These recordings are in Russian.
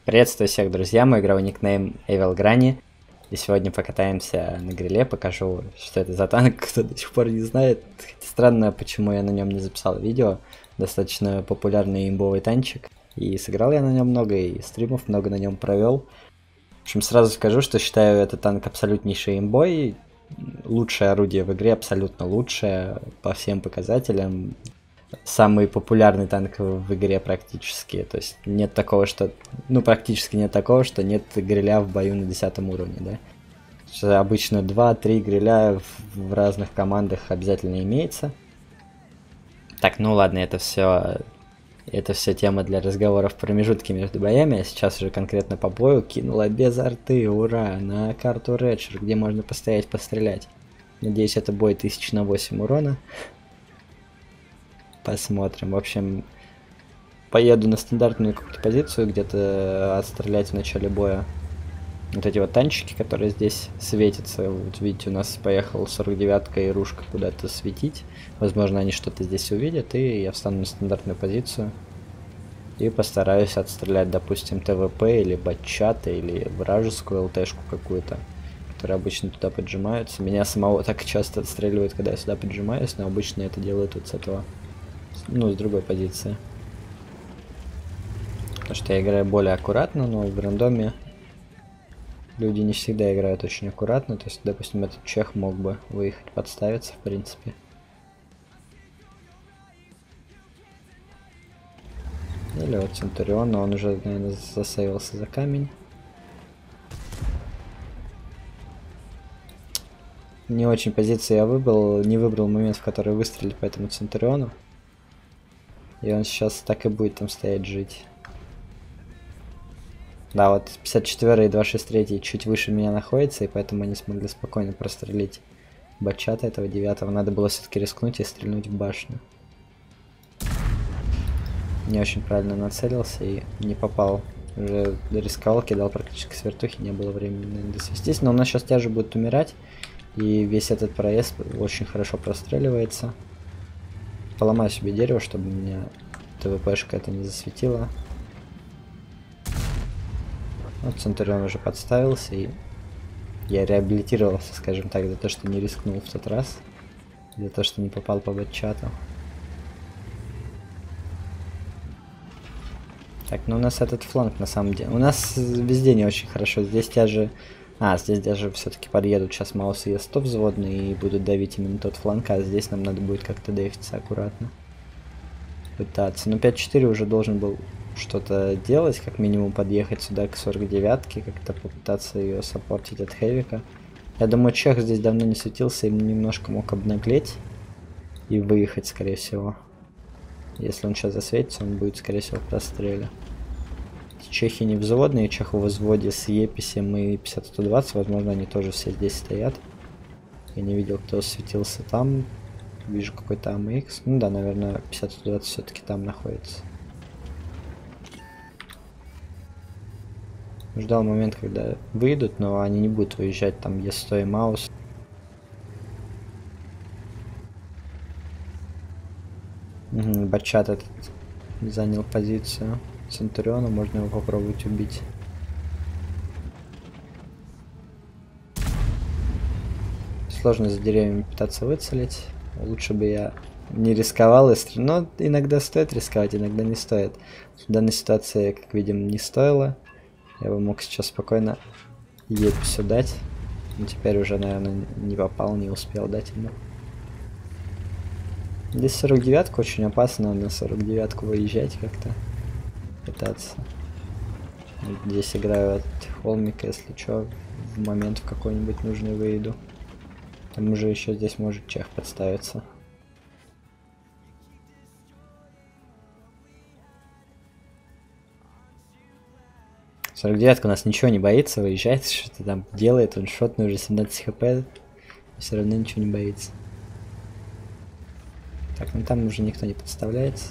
Приветствую всех, друзья, мой игровой никнейм Evil Granny. И сегодня покатаемся на гриле, покажу, что это за танк, кто до сих пор не знает. Хотя странно, почему я на нем не записал видео. Достаточно популярный имбовый танчик. И сыграл я на нем много, и стримов много на нем провел. В общем, сразу скажу, что считаю этот танк абсолютнейший имбой. Лучшее орудие в игре, абсолютно лучшее по всем показателям. Самый популярный танк в игре практически. То есть нет такого, что... Ну, практически нет такого, что нет гриля в бою на 10 уровне, да. Что обычно 2-3 гриля в разных командах обязательно имеется. Так, ну ладно, это все тема для разговоров в промежутке между боями. А сейчас уже конкретно по бою кинула без арты, ура, на карту Редшир, где можно постоять, пострелять. Надеюсь, это бой 1000 на 8 урона. Посмотрим. В общем, поеду на стандартную какую-то позицию, где-то отстрелять в начале боя вот эти вот танчики, которые здесь светятся. Вот видите, у нас поехал 49-ка и ружка куда-то светить. Возможно, они что-то здесь увидят, и я встану на стандартную позицию. И постараюсь отстрелять, допустим, ТВП или батчата, или вражескую ЛТшку какую-то, которые обычно туда поджимаются. Меня самого так часто отстреливают, когда я сюда поджимаюсь, но обычно это делают вот с этого, ну, с другой позиции. Потому что я играю более аккуратно, но в рандоме люди не всегда играют очень аккуратно. То есть, допустим, этот чех мог бы выехать, подставиться, в принципе. Или вот Центурион, но он уже, наверное, засейвился за камень. Не очень позицию я выбрал, не выбрал момент, в который выстрелить по этому Центуриону. И он сейчас так и будет там стоять, жить. Да, вот 54 и 263 чуть выше меня находится, и поэтому они смогли спокойно прострелить батчата этого 9-го. Надо было все-таки рискнуть и стрельнуть в башню. Не очень правильно нацелился и не попал. Уже рисковал, кидал практически с вертухи, не было времени, наверное, досвестись. Но у нас сейчас тяжи будет умирать, и весь этот проезд очень хорошо простреливается. Поломаю себе дерево, чтобы у меня ТВПшка это не засветила. Вот Центурион уже подставился, и я реабилитировался, скажем так, за то, что не рискнул в тот раз. За то, что не попал по батчату. Так, ну у нас этот фланг на самом деле... У нас везде не очень хорошо. Здесь тяжи... здесь даже все-таки подъедут сейчас Маус и Е100 взводные и будут давить именно тот фланг, а здесь нам надо будет как-то дефиться аккуратно. Пытаться. Но 5-4 уже должен был что-то делать, как минимум подъехать сюда к 49-ке, как-то попытаться ее саппортить от Хэвика. Я думаю, чех здесь давно не светился, им немножко мог обнаглеть и выехать, скорее всего. Если он сейчас засветится, он будет, скорее всего, в простреле. Чехи не взводные, чех в взводе с Еписем и 50-120, возможно, они тоже все здесь стоят. Я не видел, кто светился там. Вижу какой-то AMX. Ну да, наверное, 50-120 все-таки там находится. Ждал момент, когда выйдут, но они не будут выезжать, там Е100 и Маус. Батчат этот занял позицию Центуриона, можно его попробовать убить. Сложно за деревьями пытаться выцелить. Лучше бы я не рисковал, но иногда стоит рисковать, иногда не стоит. В данной ситуации, как видим, не стоило. Я бы мог сейчас спокойно Епису дать. Но теперь уже, наверное, не попал, не успел дать ему. Здесь 49-ка очень опасно, на 49-ку выезжать как-то. Пытаться. Здесь играю от холмика, если что, в момент в какой-нибудь нужный выйду. К тому же еще здесь может чех подставиться. Сорок девятка у нас ничего не боится, выезжает, что-то там делает, он шотный уже 17 хп, все равно ничего не боится. Так, ну там уже никто не подставляется.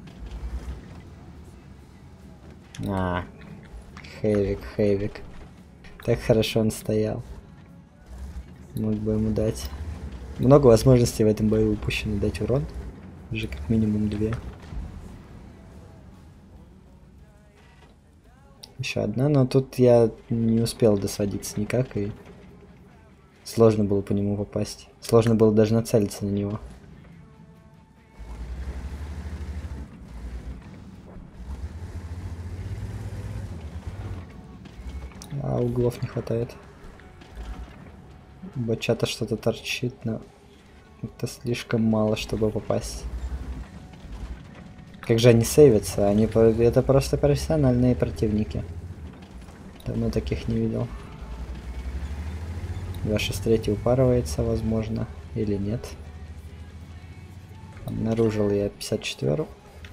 Хэвик. Так хорошо он стоял. Мог бы ему дать. Много возможностей в этом бою упущено дать урон. Уже как минимум 2. Еще одна, но тут я не успел досадиться никак, и сложно было по нему попасть. Сложно было даже нацелиться на него. А углов не хватает. Бачата что-то торчит, но это слишком мало, чтобы попасть. Как же они сейвятся? Это просто профессиональные противники. Давно таких не видел. 263 упарывается, возможно, или нет. Обнаружил я 54.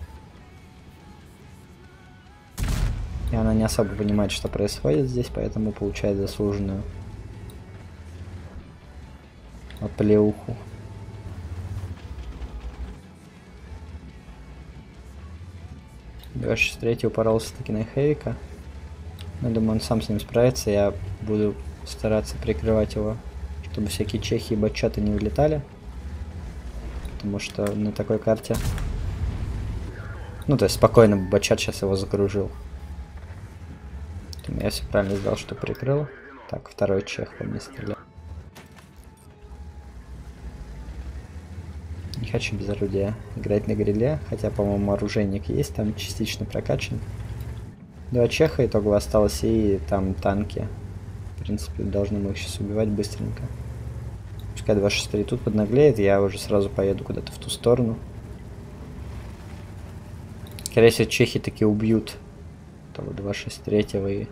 И она не особо понимает, что происходит здесь, поэтому получает заслуженную оплеуху. Третий упоролся таки на Хейвика. Но думаю, он сам с ним справится. Я буду стараться прикрывать его, чтобы всякие чехи и бачаты не улетали. Потому что на такой карте... Ну, то есть спокойно бачат сейчас его закружил. Я все правильно сделал, что прикрыл. Так, второй чех по мне стрелял. Не хочу без орудия играть на гриле, хотя, по-моему, оружейник есть, там частично прокачан. 2 чеха итого осталось, и там танки. В принципе, должны мы их сейчас убивать быстренько. Пускай 263 тут поднаглеет, я уже сразу поеду куда-то в ту сторону. Скорее всего, чехи таки убьют того 263-го и...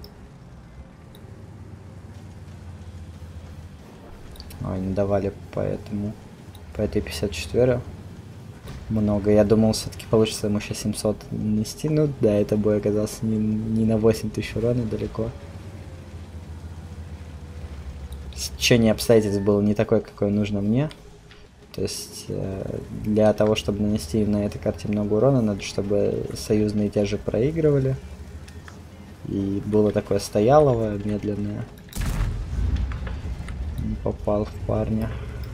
Ой, не давали по этой 54 много. Я думал, все-таки получится ему сейчас 700 нести. Ну да, это бой оказался не на 8000 урона далеко. Течение обстоятельств было не такое, какое нужно мне. То есть для того, чтобы нанести на этой карте много урона, надо, чтобы союзные те же проигрывали. И было такое стоялово, медленное. Не попал в парня.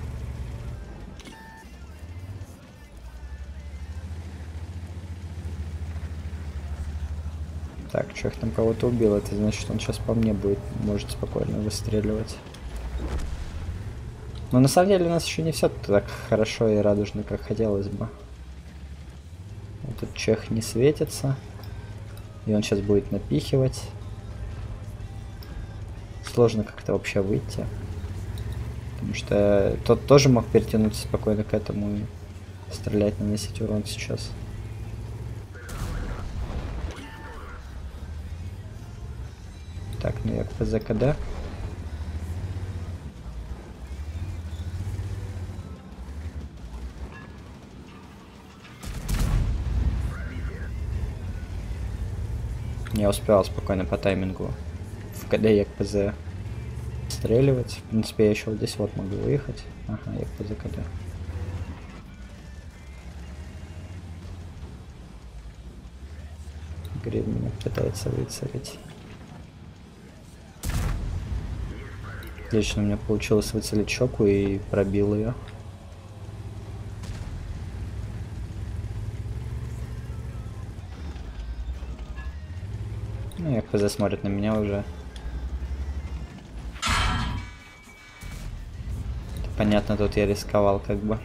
Так, что их там кого-то убил, это значит, он сейчас по мне может спокойно выстреливать. Но на самом деле у нас еще не все так хорошо и радужно, как хотелось бы. Этот чех не светится. И он сейчас будет напихивать. Сложно как-то вообще выйти. Потому что тот тоже мог перетянуться спокойно к этому и стрелять, наносить урон сейчас. Так, ну я к ПЗКД. Я успевал спокойно по таймингу в КД я к ПЗ стреливать. В принципе, я еще вот здесь вот могу выехать. Ага, я к ПЗ КД. Гриль меня пытается выцелить. Отлично, у меня получилось выцелить щеку и пробил ее. Ну, и ХПЗ смотрит на меня уже. Понятно, тут я рисковал как бы.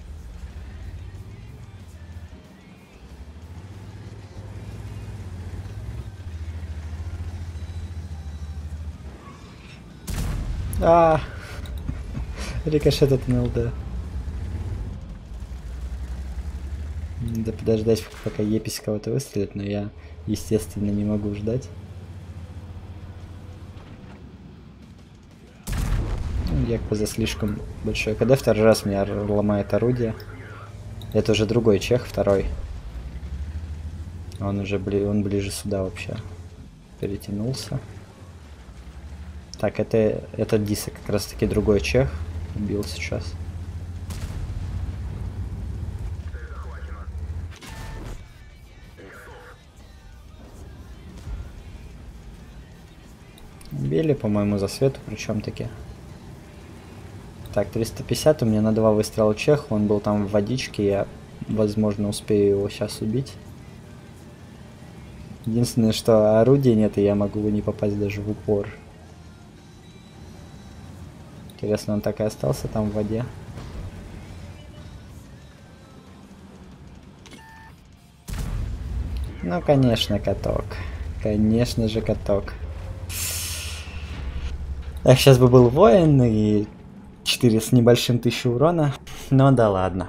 Рикошет от НЛД. Надо подождать, пока Епись кого-то выстрелит, но я, естественно, не могу ждать. Якпа слишком большой КД. Второй раз меня ломает орудие. Это уже другой чех, второй. Он уже он ближе сюда вообще. Перетянулся. Так, это Диса, как раз таки другой чех. Убил сейчас. Убили, по-моему, за свету, причем таки. Так, 350, у меня на 2 выстрела чех, он был там в водичке, я, возможно, успею его сейчас убить. Единственное, что орудия нет, и я могу не попасть даже в упор. Интересно, он так и остался там в воде? Ну, конечно, каток. Конечно же, каток. Эх, сейчас бы был воин и 4 с небольшим 1000 урона. Но да ладно.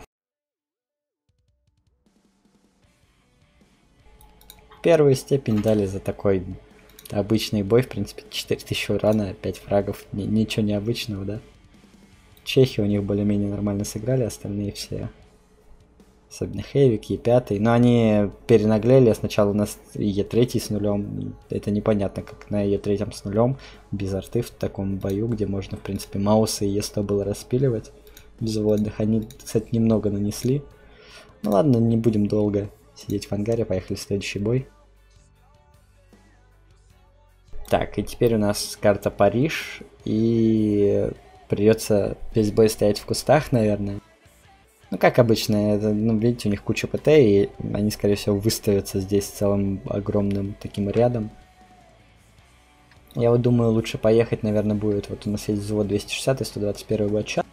Первую степень дали за такой обычный бой. В принципе, 4000 урона, 5 фрагов. Ничего необычного, да? Чехи у них более-менее нормально сыграли, остальные все. Особенно Хейвик, Е5. Но они перенаглели. Сначала у нас Е3 с нулем. Это непонятно, как на Е3 с нулем. Без арты в таком бою, где можно, в принципе, Мауса и Е100 было распиливать. Взводных. Они, кстати, немного нанесли. Ну ладно, не будем долго сидеть в ангаре. Поехали в следующий бой. Так, и теперь у нас карта Париж. И придется весь бой стоять в кустах, наверное. Ну, как обычно, это, ну, видите, у них куча ПТ, и они, скорее всего, выставятся здесь целым огромным таким рядом. Я вот думаю, лучше поехать, наверное, будет. Вот у нас есть взвод 260 и 121 батча.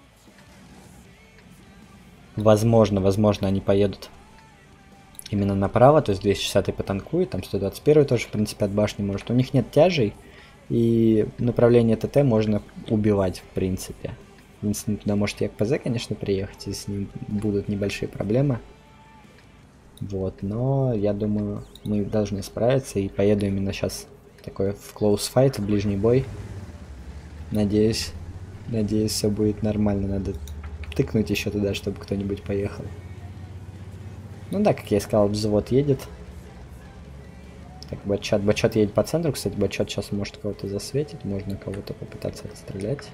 Возможно, они поедут именно направо, то есть 260 потанкует, там 121 тоже, в принципе, от башни может. У них нет тяжей, и направление ТТ можно убивать, в принципе. Единственное, туда может ЕКПЗ, конечно, приехать, и с ним будут небольшие проблемы. Вот, но я думаю, мы должны справиться, и поеду именно сейчас такой в close fight, в ближний бой. Надеюсь, все будет нормально. Надо тыкнуть еще туда, чтобы кто-нибудь поехал. Ну да, как я и сказал, взвод едет. Так, Батчат едет по центру. Кстати, Батчат сейчас может кого-то засветить. Можно кого-то попытаться отстрелять.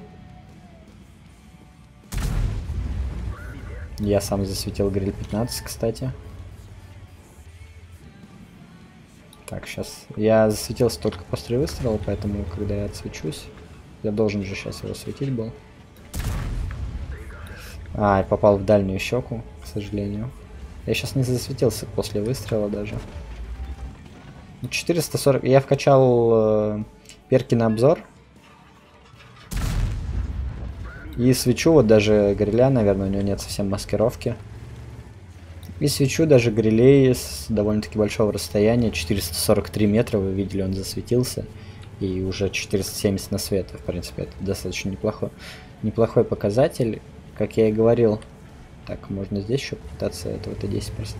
Я сам засветил гриль 15, кстати. Так, сейчас. Я засветился только после выстрела, поэтому, когда я отсвечусь, я должен же сейчас его светить был. А, я попал в дальнюю щеку, к сожалению. Я сейчас не засветился после выстрела даже. 440. Я вкачал перки на обзор. И свечу, вот даже гриля, наверное, у него нет совсем маскировки. И свечу даже грилей с довольно-таки большого расстояния. 443 метра, вы видели, он засветился. И уже 470 на свет. В принципе, это достаточно неплохой показатель. Как я и говорил. Так, можно здесь еще попытаться этого Т10 просто.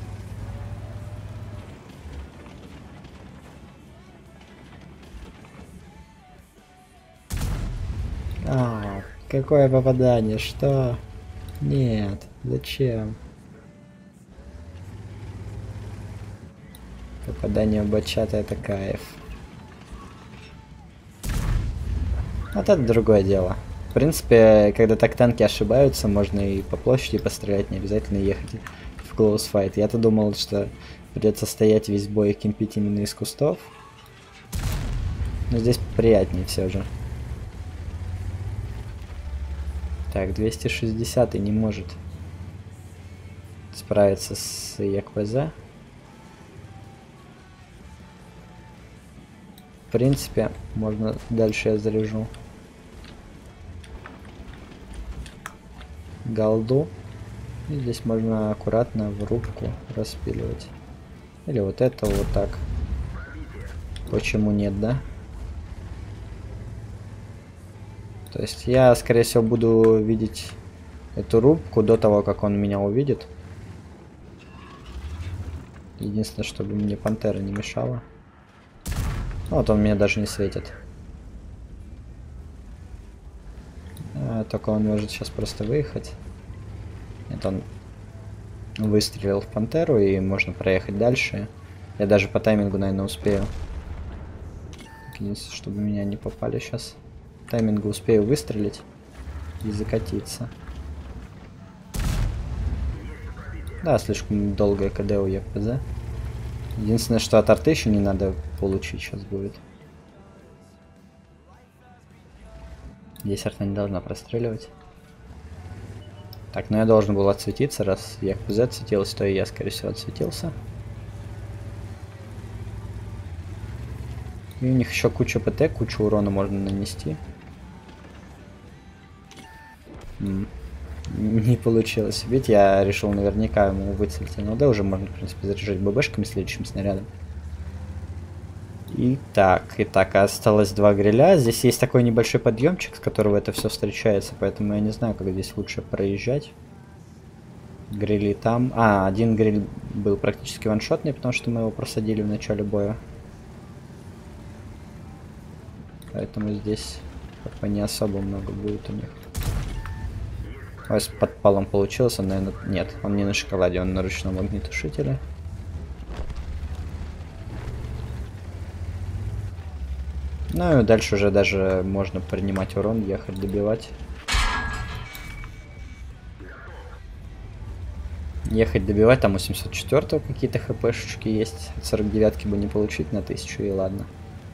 Какое попадание? Что? Нет, зачем? Попадание в Батчата — это кайф. Вот это другое дело. В принципе, когда так танки ошибаются, можно и по площади пострелять, не обязательно ехать в close fight. Я-то думал, что придется стоять весь бой и кемпить именно из кустов. Но здесь приятнее все же. Так, 260 не может справиться с ЕКПЗ. В принципе, можно дальше я заряжу голду. И здесь можно аккуратно в рубку распиливать. Или вот это вот так. Почему нет, да? То есть я, скорее всего, буду видеть эту рубку до того, как он меня увидит. Единственное, чтобы мне пантера не мешала. Вот он меня даже не светит. Только он может сейчас просто выехать. Это он выстрелил в пантеру, и можно проехать дальше. Я даже по таймингу, наверное, успею. Единственное, чтобы меня не попали сейчас. Таймингу успею выстрелить и закатиться. Да, слишком долгое КД у ЕКПЗ. Единственное, что от арты еще не надо получить сейчас будет. Здесь арта не должна простреливать. Так, ну я должен был отсветиться, раз ЕКПЗ отсветился, то и я, скорее всего, отсветился. И у них еще куча ПТ, кучу урона можно нанести. Не получилось убить, я решил наверняка ему выцелить НЛД, уже можно, в принципе, заряжать ББшками следующим снарядом. Итак, осталось 2 гриля. Здесь есть такой небольшой подъемчик, с которого это все встречается, поэтому я не знаю, как здесь лучше проезжать. Грили там. Один гриль был практически ваншотный, потому что мы его просадили в начале боя. Поэтому здесь как-то не особо много будет у них. Ой, с подпалом получилось, он, наверное... Нет, он не на шоколаде, он на ручном огнетушителе. Ну и дальше уже даже можно принимать урон, ехать, добивать. Ехать, добивать, там у 704 какие-то хпшечки есть. 49-ки бы не получить на 1000, и ладно.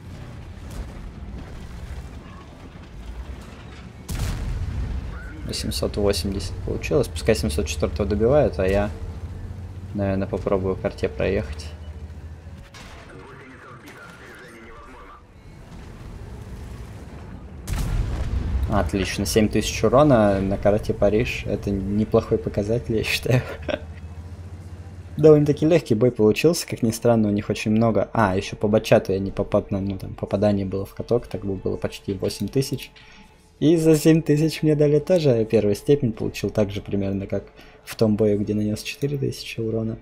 На 780 получилось. Пускай 704 добивают, а я, наверное, попробую к карте проехать. Отлично, 7000 урона на карте Париж. Это неплохой показатель, я считаю. Довольно-таки легкий бой получился, как ни странно, у них очень много. Еще по батчату я не попал, ну там попадание было в каток, так бы было почти 8000. И за 7000 мне дали тоже первую степень, получил так же примерно, как в том бою, где нанес 4000 урона.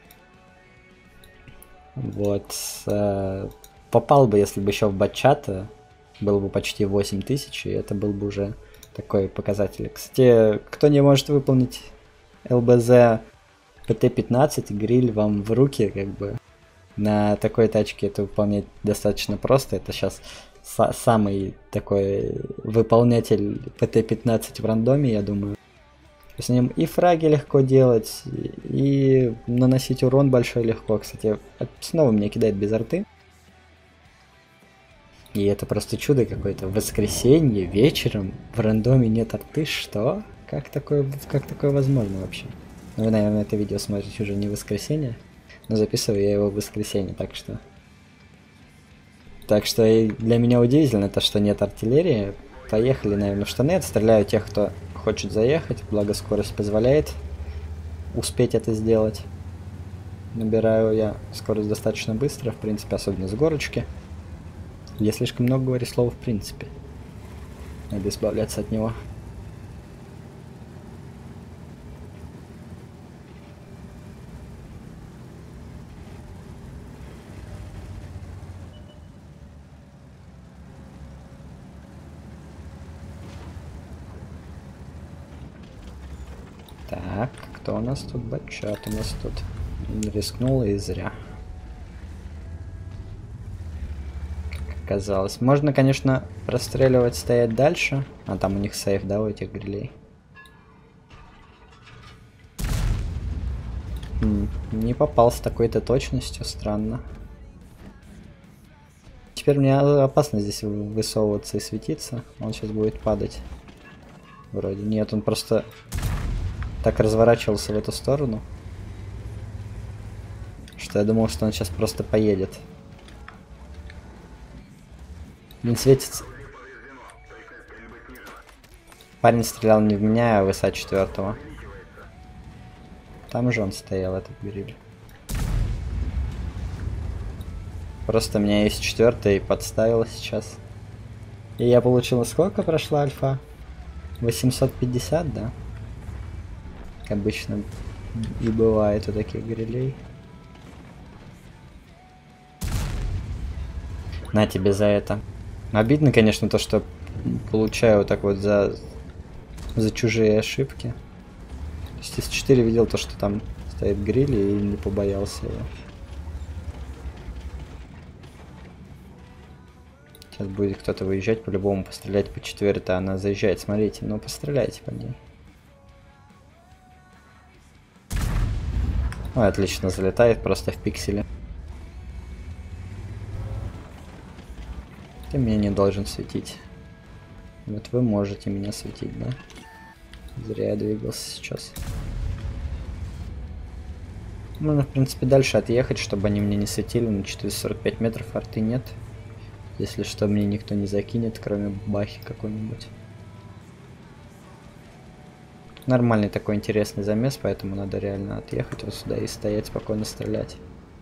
Вот. Попал бы, если бы еще в батчата, было бы почти 8000, и это был бы уже такой показатель. Кстати, кто не может выполнить ЛБЗ ПТ-15, гриль вам в руки, как бы. На такой тачке это выполнять достаточно просто. Это сейчас самый такой выполнитель ПТ-15 в рандоме, я думаю. С ним и фраги легко делать, и наносить урон большой легко. Кстати, снова меня кидает без арты. И это просто чудо какое-то. В воскресенье вечером в рандоме нет арты. Что? Как такое возможно вообще? Ну, вы, наверное, это видео смотрите уже не в воскресенье. Но записываю я его в воскресенье, так что... Так что и для меня удивительно то, что нет артиллерии. Поехали, наверное, в штаны. Отстреляю тех, кто хочет заехать. Благо скорость позволяет успеть это сделать. Набираю я скорость достаточно быстро, в принципе, особенно с горочки. Я слишком много говорю слова в принципе. Надо избавляться от него. Так, кто у нас тут? Батчат у нас тут. Рискнул и зря. Казалось. Можно, конечно, простреливать, стоять дальше. Там у них сейф, да, у этих грилей. Не попал с такой-то точностью, странно. Теперь мне опасно здесь высовываться и светиться. Он сейчас будет падать. Вроде нет, он просто так разворачивался в эту сторону, что я думал, что он сейчас просто поедет. Блин, светится. Парень стрелял не в меня, а в ИСа 4-го. Там же он стоял, этот гриль. Просто меня ИС 4 подставила сейчас. И я получила, сколько прошла альфа? 850, да? Как обычно и бывает у таких грилей. На тебе за это. Обидно, конечно, то, что получаю вот так вот за чужие ошибки. То есть из 4 видел то, что там стоит гриль, и не побоялся его. Сейчас будет кто-то выезжать, по-любому пострелять по 4-то, она заезжает, смотрите, ну постреляйте по ней. Ой, отлично, залетает просто в пикселе. Ты меня не должен светить. Вот вы можете меня светить, да? Зря я двигался сейчас. Можно, в принципе, дальше отъехать, чтобы они мне не светили. На 445 метров арты нет. Если что, мне никто не закинет, кроме бахи какой-нибудь. Нормальный такой интересный замес, поэтому надо реально отъехать вот сюда и стоять спокойно стрелять.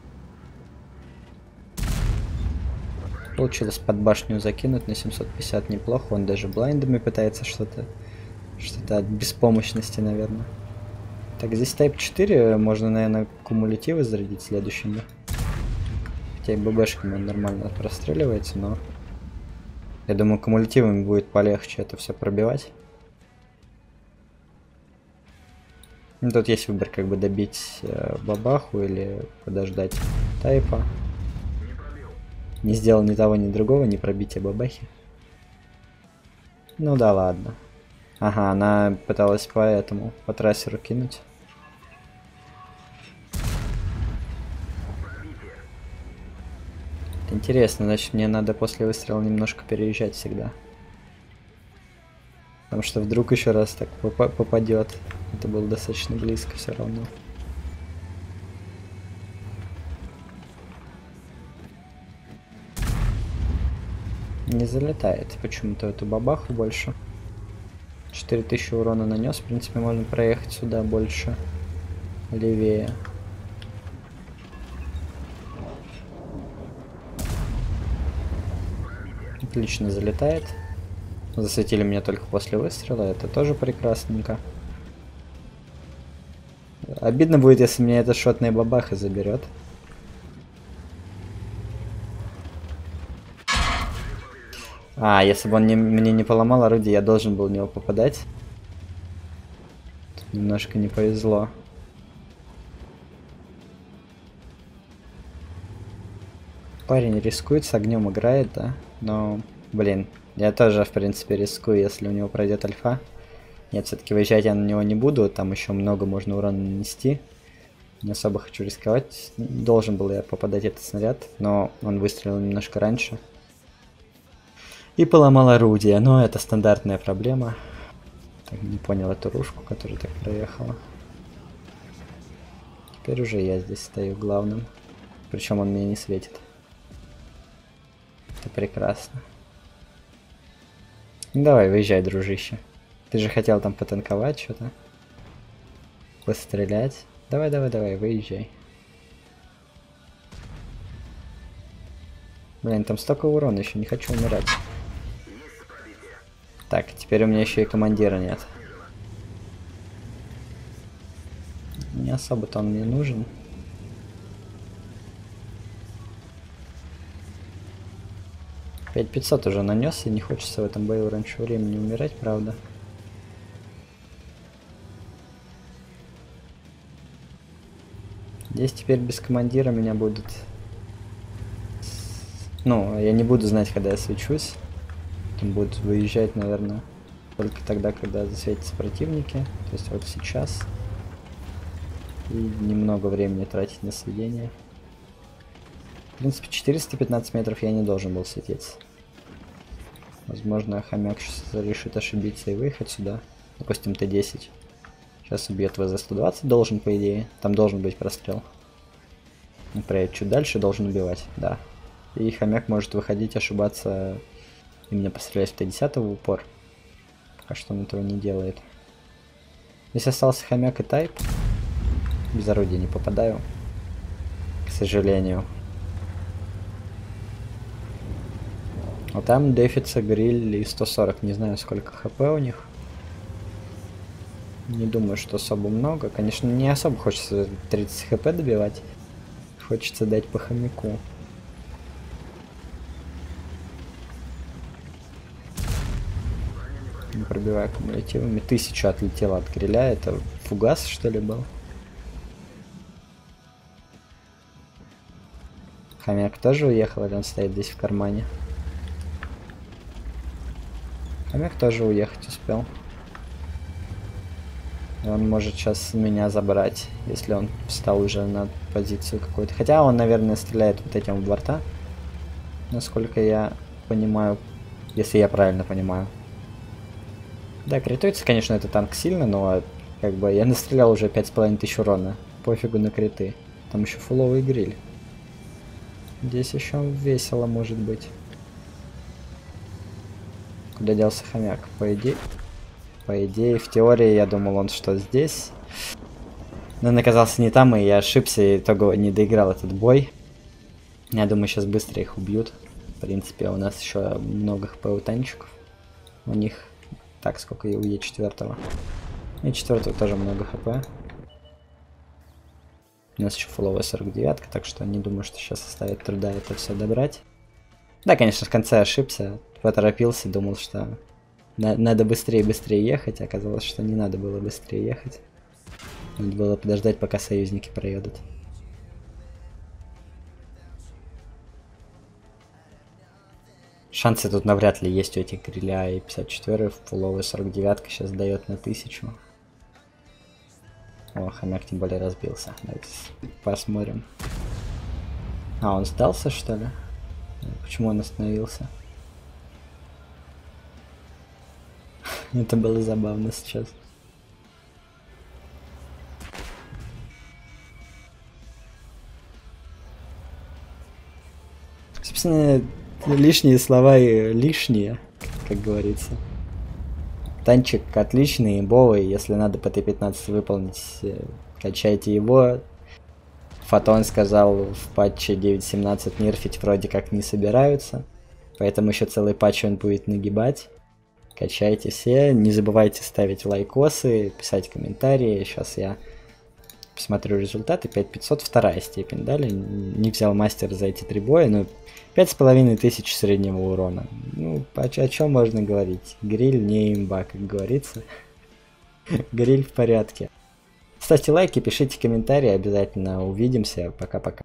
Получилось под башню закинуть на 750 неплохо. Он даже блайндами пытается что-то от беспомощности, наверное. Так, здесь Type 4 можно, наверное, кумулятивы зарядить следующим. Да? Хотя и ББшками он нормально простреливается, но я думаю, кумулятивами будет полегче это все пробивать. Ну, тут есть выбор, как бы добить бабаху или подождать тайпа. Не сделал ни того, ни другого, не пробитие бабахи. Ну да ладно. Ага, она пыталась по трассеру кинуть. Интересно, значит мне надо после выстрела немножко переезжать всегда. Потому что вдруг еще раз так попадет. Это было достаточно близко все равно. Не залетает почему-то эту бабаху больше. 4000 урона нанес. В принципе, можно проехать сюда больше. Левее. Отлично залетает. Засветили меня только после выстрела. Это тоже прекрасненько. Обидно будет, если меня эта шотная бабаха заберет. А, если бы он мне не поломал орудие, я должен был в него попадать. Тут немножко не повезло. Парень рискует, с огнем играет, да? Но, блин, я тоже, в принципе, рискую, если у него пройдет альфа. Нет, все-таки выезжать я на него не буду, там еще много можно урона нанести. Не особо хочу рисковать. Должен был я попадать этот снаряд, но он выстрелил немножко раньше. И поломал орудие, но это стандартная проблема. Так, не понял эту ружку, которая так проехала. Теперь уже я здесь стою главным. Причем он мне не светит. Это прекрасно. Давай, выезжай, дружище. Ты же хотел там потанковать что-то. Пострелять. Давай, выезжай. Блин, там столько урона, еще не хочу умирать. Так, теперь у меня еще и командира нет. Не особо-то он мне нужен. — 5500 уже нанес, и не хочется в этом бою раньше времени умирать, правда. Здесь теперь без командира меня будут... Ну, я не буду знать, когда я свечусь. Там будут выезжать, наверное, только тогда, когда засветятся противники. То есть вот сейчас. И немного времени тратить на сведение. В принципе, 415 метров я не должен был светиться. Возможно, хомяк сейчас решит ошибиться и выехать сюда. Допустим, Т-10. Сейчас убьет ВЗ-120, должен, по идее. Там должен быть прострел. Например, чуть дальше должен убивать, да. И хомяк может выходить, ошибаться и меня пострелять в Т-10 в упор. Пока что он этого не делает. Здесь остался хомяк и тайп. Без орудия не попадаю. К сожалению. А там дефится гриль и 140. Не знаю, сколько хп у них. Не думаю, что особо много. Конечно, не особо хочется 30 хп добивать. Хочется дать по хомяку. Не пробиваю кумулятивами. 1000 отлетело от гриля. Это фугас, что ли, был? Хомяк тоже уехал, или он стоит здесь в кармане? Хомяк тоже уехать успел. И он может сейчас меня забрать, если он встал уже на позицию какую-то. Хотя он, наверное, стреляет вот этим в борта. Насколько я понимаю, если я правильно понимаю. Да, критуется, конечно, это танк сильно, но как бы я настрелял уже 5500 урона. Пофигу на криты. Там еще фуловый гриль. Здесь еще весело может быть. Куда делся хомяк? По идее, в теории, я думал, он что здесь. Но он оказался не там, и я ошибся, и итогово не доиграл этот бой. Я думаю, сейчас быстро их убьют. В принципе, у нас еще много хп у танчиков. У них... Так, сколько и у Е4. И Е4 тоже много хп. У нас еще фуловая 49, так что не думаю, что сейчас составит труда это все добрать. Да, конечно, в конце ошибся. Поторопился, думал, что надо быстрее ехать. Оказалось, что не надо было быстрее ехать. Надо было подождать, пока союзники проедут. Шансы тут навряд ли есть у этих гриля и 54, фуловый 49 сейчас дает на 1000. О, хомяк тем более разбился. Давайте посмотрим. А, он сдался, что ли? Почему он остановился? Это было забавно сейчас. Собственно, лишние слова и лишние, как говорится. Танчик отличный, имбовый, если надо по Т-15 выполнить, качайте его. Фотон сказал, в патче 9.17 нерфить вроде как не собираются, поэтому еще целый патч он будет нагибать. Качайте все, не забывайте ставить лайкосы, писать комментарии. Сейчас я посмотрю результаты. 5500, вторая степень дали. Не взял мастер за эти 3 боя, но 5500 среднего урона. Ну, о чем можно говорить? Гриль не имба, как говорится. Гриль в порядке. Ставьте лайки, пишите комментарии, обязательно увидимся. Пока-пока.